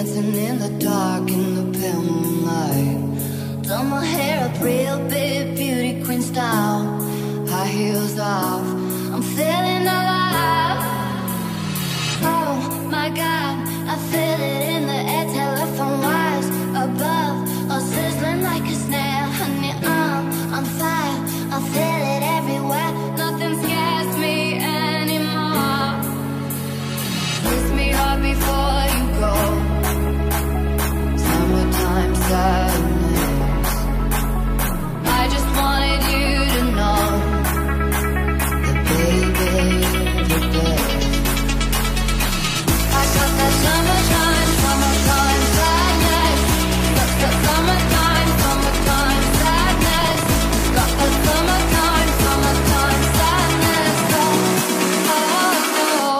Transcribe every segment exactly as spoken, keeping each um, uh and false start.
dancing in the dark in the pale moonlight. Done my hair up real big, beauty queen style. High heels off, I'm feeling alive. Oh my God, I feel it in the air, telephone wires above, all sizzling like a snare. Honey, I'm on fire, I feel it everywhere. Nothing scares me anymore. Kiss me hard before you go. Summertime sadness. I just wanted you to know that baby, you're the best. I got that summertime, summertime sadness. Got that summertime, summertime sadness. Got that summertime, summertime sadness. Oh, oh, oh.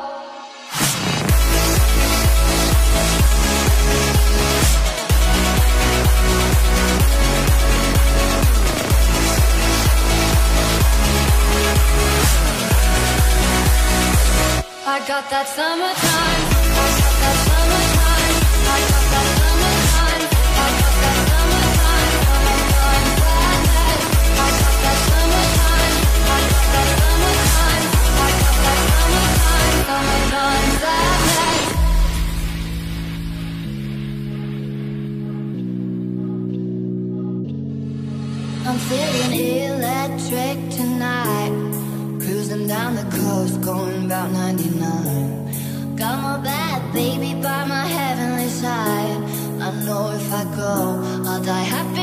I got that summertime, I got that summertime, I got that summertime, I got that summertime, summertime sadness. I got that summertime, I got that summertime, I got that summertime, summertime sadness. I'm feeling electric tonight. Cruising down the coast, going about ninety-nine. Got my bad baby by my heavenly side. I know if I go, I'll die happy.